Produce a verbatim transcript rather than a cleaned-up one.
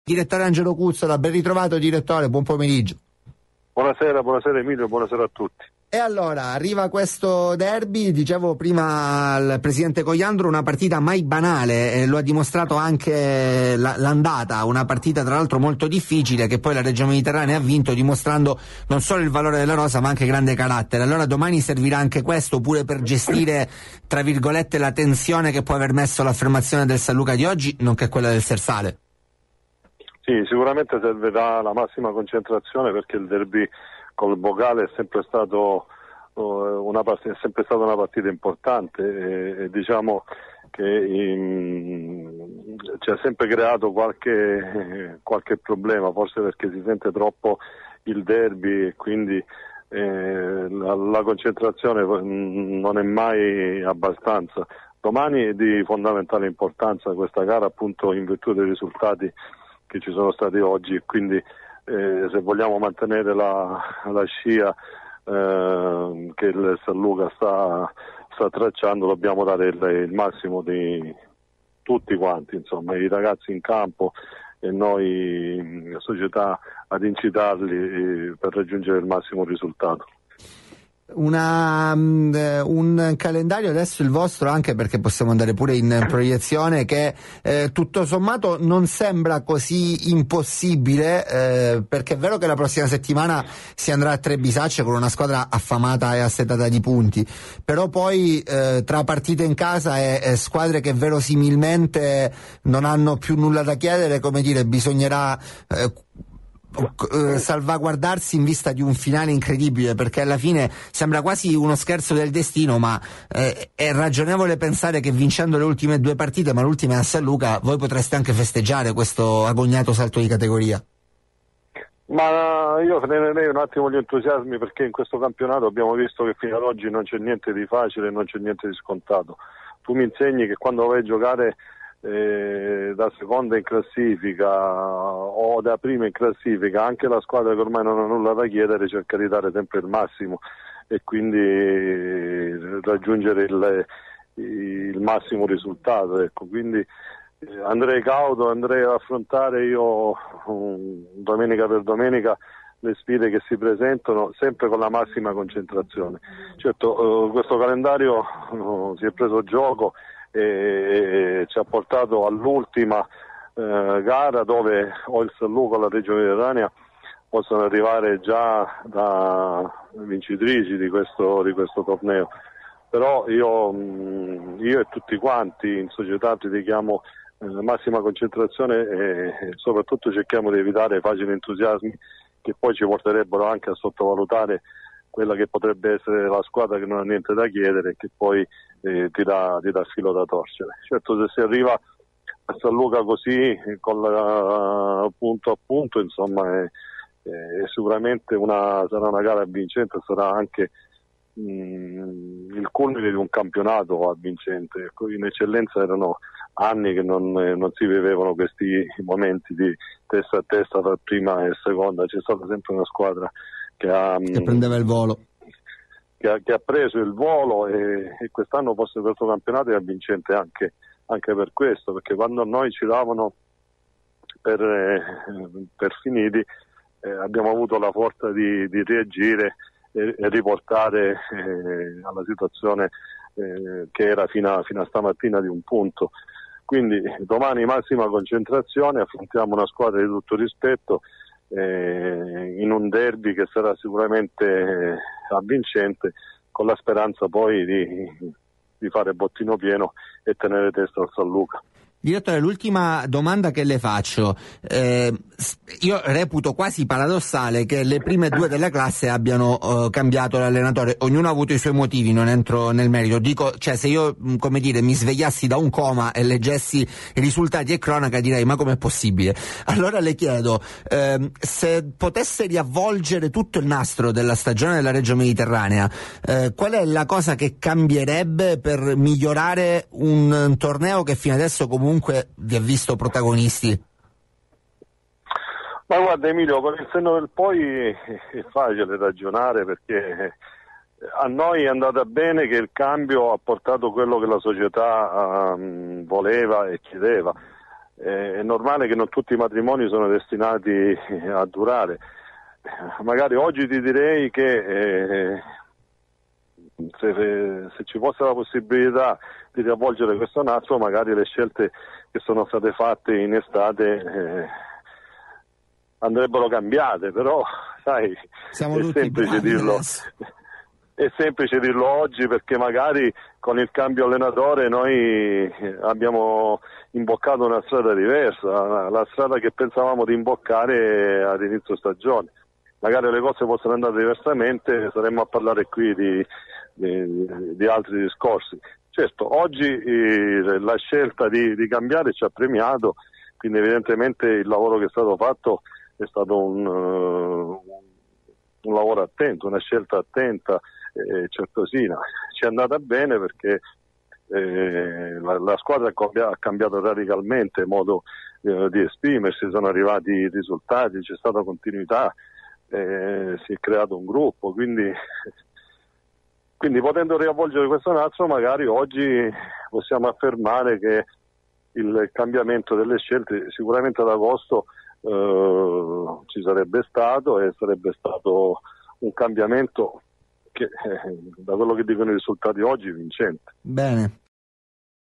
Direttore Angelo Cuzzola, ben ritrovato direttore, buon pomeriggio. Buonasera, buonasera Emilio, buonasera a tutti. E allora, arriva questo derby, dicevo prima al presidente Cogliandro, una partita mai banale, eh, lo ha dimostrato anche la, l'andata, una partita tra l'altro molto difficile che poi la Reggio Mediterranea ha vinto, dimostrando non solo il valore della rosa ma anche grande carattere. Allora domani servirà anche questo pure per gestire, tra virgolette, la tensione che può aver messo l'affermazione del San Luca di oggi, nonché quella del Sersale. Sì, sicuramente servirà la massima concentrazione perché il derby col Bocale è sempre stato uh, una partita, è sempre stata una partita importante e, e diciamo che in, ci ha sempre creato qualche, qualche problema, forse perché si sente troppo il derby e quindi eh, la, la concentrazione non è mai abbastanza. Domani è di fondamentale importanza questa gara appunto in virtù dei risultati che ci sono stati oggi e quindi eh, se vogliamo mantenere la, la scia eh, che il San Luca sta, sta tracciando dobbiamo dare il, il massimo di tutti quanti, insomma, i ragazzi in campo e noi la società ad incitarli eh, per raggiungere il massimo risultato. Una, um, un calendario adesso il vostro, anche perché possiamo andare pure in proiezione, che eh, tutto sommato non sembra così impossibile, eh, perché è vero che la prossima settimana si andrà a Trebisacce con una squadra affamata e assetata di punti, però poi eh, tra partite in casa e, e squadre che verosimilmente non hanno più nulla da chiedere, come dire, bisognerà eh, salvaguardarsi in vista di un finale incredibile, perché alla fine sembra quasi uno scherzo del destino, ma eh, è ragionevole pensare che vincendo le ultime due partite, ma l'ultima è a San Luca, voi potreste anche festeggiare questo agognato salto di categoria. Ma io frenerei un attimo gli entusiasmi perché in questo campionato abbiamo visto che fino ad oggi non c'è niente di facile, non c'è niente di scontato. Tu mi insegni che quando vai a giocare Eh, da seconda in classifica o da prima in classifica anche la squadra che ormai non ha nulla da chiedere cerca di dare sempre il massimo e quindi raggiungere il, il massimo risultato, ecco. Quindi eh, andrei cauto, andrei ad affrontare io um, domenica per domenica le sfide che si presentano sempre con la massima concentrazione. Certo, uh, questo calendario uh, si è preso gioco e ci ha portato all'ultima eh, gara dove o il San Luca o la Reggio Mediterranea possono arrivare già da vincitrici di questo, di questo torneo. Però io, io e tutti quanti in società ti richiamo eh, massima concentrazione e soprattutto cerchiamo di evitare facili entusiasmi che poi ci porterebbero anche a sottovalutare quella che potrebbe essere la squadra che non ha niente da chiedere e che poi eh, ti, dà, ti dà filo da torcere. Certo, se si arriva a San Luca così, con la, punto a punto, insomma, è, è sicuramente una, sarà una gara vincente, sarà anche mh, il culmine di un campionato avvincente. In eccellenza erano anni che non, non si vivevano questi momenti di testa a testa tra prima e seconda, c'è stata sempre una squadra che, ha, che prendeva il volo, che ha, che ha preso il volo e, e quest'anno forse questo campionato è vincente anche, anche per questo, perché quando noi ci davano per, eh, per finiti eh, abbiamo avuto la forza di, di reagire e, e riportare eh, alla situazione eh, che era fino a, fino a stamattina di un punto. Quindi domani massima concentrazione, affrontiamo una squadra di tutto rispetto Eh, in un derby che sarà sicuramente eh, avvincente, con la speranza poi di, di fare bottino pieno e tenere testa al San Luca. Direttore, l'ultima domanda che le faccio, eh, io reputo quasi paradossale che le prime due della classe abbiano uh, cambiato l'allenatore, ognuno ha avuto i suoi motivi, non entro nel merito, dico, cioè se io, come dire, mi svegliassi da un coma e leggessi i risultati e cronaca direi ma com'è possibile? Allora le chiedo, eh, se potesse riavvolgere tutto il nastro della stagione della Reggio Mediterranea, eh, qual è la cosa che cambierebbe per migliorare un, un torneo che fino adesso comunque comunque vi ha visto protagonisti? Ma guarda Emilio, con il senno del poi è facile ragionare perché a noi è andata bene che il cambio ha portato quello che la società um, voleva e chiedeva. eh, è normale che non tutti i matrimoni sono destinati a durare. Magari oggi ti direi che eh, se, se ci fosse la possibilità di riavvolgere questo nastro, magari le scelte che sono state fatte in estate eh, andrebbero cambiate, però sai, siamo è tutti semplice dirlo. È semplice dirlo oggi perché magari con il cambio allenatore noi abbiamo imboccato una strada diversa, la strada che pensavamo di imboccare ad inizio stagione. Magari le cose possono andare diversamente, saremmo a parlare qui di, di, di altri discorsi. Certo, oggi eh, la scelta di, di cambiare ci ha premiato, quindi evidentemente il lavoro che è stato fatto è stato un, uh, un lavoro attento, una scelta attenta e eh, certosina. Ci è andata bene perché eh, la, la squadra ha cambiato, ha cambiato radicalmente il modo eh, di esprimersi, sono arrivati risultati, c'è stata continuità. Eh, si è creato un gruppo, quindi, quindi potendo riavvolgere questo nastro magari oggi possiamo affermare che il cambiamento delle scelte sicuramente ad agosto eh, ci sarebbe stato e sarebbe stato un cambiamento che eh, da quello che dicono i risultati oggi vincente. Bene.